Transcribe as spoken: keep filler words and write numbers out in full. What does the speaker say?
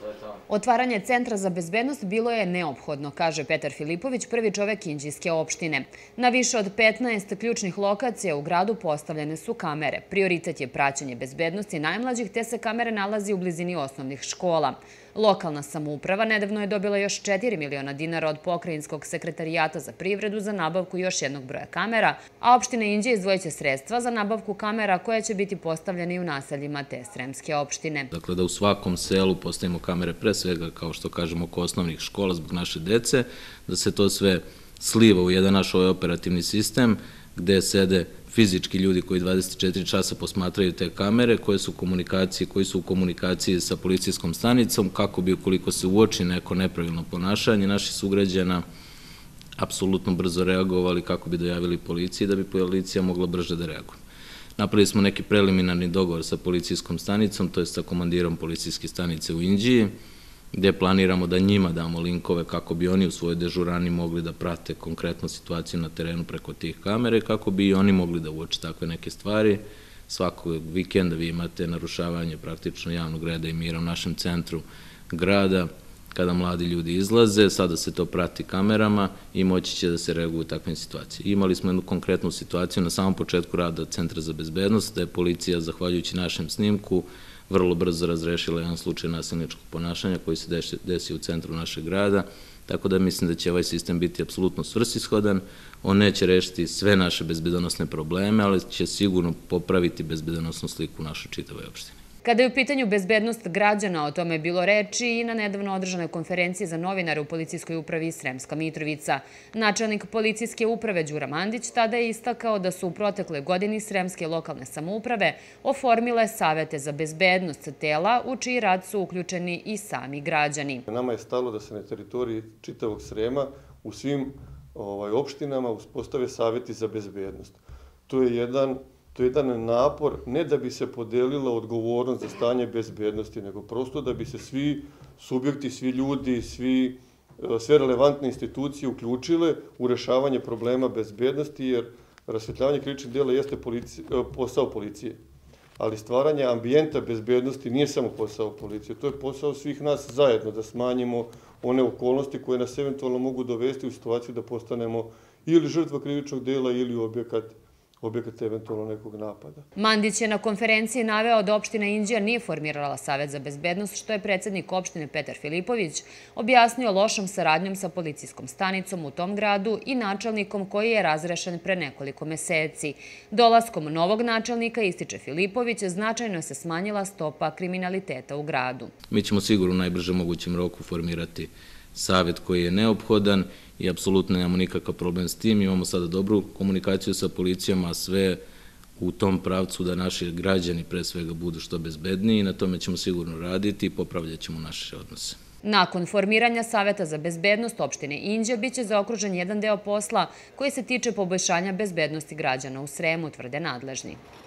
Otvaranje Centra za bezbednost bilo je neophodno, kaže Petar Filipović, prvi čovek Inđijske opštine. Na više od petnaest ključnih lokacija u gradu postavljene su kamere. Prioritet je praćenje bezbednosti najmlađih, te se kamere nalazi u blizini osnovnih škola. Lokalna samouprava nedavno je dobila još četiri miliona dinara od Pokrajinskog sekretarijata za privredu za nabavku još jednog broja kamera, a opština Inđija izdvojit će sredstva za nabavku kamera koja će biti postavljene i u naseljima te Sremske opštine. Dakle, da u svakom selu postavimo kamere, pre svega, kao što kažemo, oko osnovnih škola zbog naše dece, da se to sve sliva u jedan naš ovaj operativni sistem, gde sede fizički ljudi koji dvadeset četiri časa posmatraju te kamere, koje su komunikacije, koji su u komunikaciji sa policijskom stanicom, kako bi, ukoliko se uoči neko nepravilno ponašanje, naši sugrađana apsolutno brzo reagovali, kako bi dojavili policiji, da bi policija mogla brže da reaguje. Napravili smo neki preliminarni dogovor sa policijskom stanicom, to je sa komandirom policijske stanice u Inđiji, gde planiramo da njima damo linkove kako bi oni u svojoj dežurani mogli da prate konkretnu situaciju na terenu preko tih kamere, kako bi i oni mogli da uoče takve neke stvari. Svakog vikenda vi imate narušavanje praktično javnog reda i mira u našem centru grada, kada mladi ljudi izlaze, sada se to prati kamerama i moći će da se reaguju u takvim situacijama. Imali smo jednu konkretnu situaciju na samom početku rada Centra za bezbednost, da je policija, zahvaljujući našem snimku, vrlo brzo razrešila jedan slučaj nasilničkog ponašanja koji se desi u centru našeg grada, tako da mislim da će ovaj sistem biti apsolutno svrsishodan. On neće rešiti sve naše bezbedonosne probleme, ali će sigurno popraviti bezbedonosnu sliku u našoj čitavoj opštini. Kada je u pitanju bezbednost građana, o tome je bilo reči i na nedavno održanoj konferenciji za novinare u Policijskoj upravi Sremska Mitrovica. Načelnik Policijske uprave Đura Mandić tada je istakao da su u protekloj godini sremske lokalne samouprave oformile savete za bezbednost tela, u čiji rad su uključeni i sami građani. Nama je stalo da se na teritoriji čitavog Srema u svim opštinama uspostave saveti za bezbednost. To je jedan To je jedan napor, ne da bi se podelila odgovornost za stanje bezbednosti, nego prosto da bi se svi subjekti, svi ljudi, svi, sve relevantne institucije uključile u rešavanje problema bezbednosti, jer rasvetljavanje krivičnih dela jeste posao policije. Ali stvaranje ambijenta bezbednosti nije samo posao policije, to je posao svih nas zajedno, da smanjimo one okolnosti koje nas eventualno mogu dovesti u situaciju da postanemo ili žrtva krivičnog dela ili objekat objekat eventualno nekog napada. Mandić je na konferenciji naveo da opština Inđija nije formirala Savet za bezbednost, što je predsednik opštine Petar Filipović objasnio lošom saradnjom sa policijskom stanicom u tom gradu i načelnikom koji je razrešen pre nekoliko meseci. Dolaskom novog načelnika, ističe Filipović, značajno se smanjila stopa kriminaliteta u gradu. Mi ćemo sigurno u najbrže mogućem roku formirati savet koji je neophodan i apsolutno nemamo nikakav problem s tim. Imamo sada dobru komunikaciju sa policijom, a sve u tom pravcu da naši građani pre svega budu što bezbedniji i na tome ćemo sigurno raditi i popravljat ćemo naše odnose. Nakon formiranja Saveta za bezbednost opštine Inđija biće zaokružen jedan deo posla koji se tiče poboljšanja bezbednosti građana u Sremu, tvrde nadležni.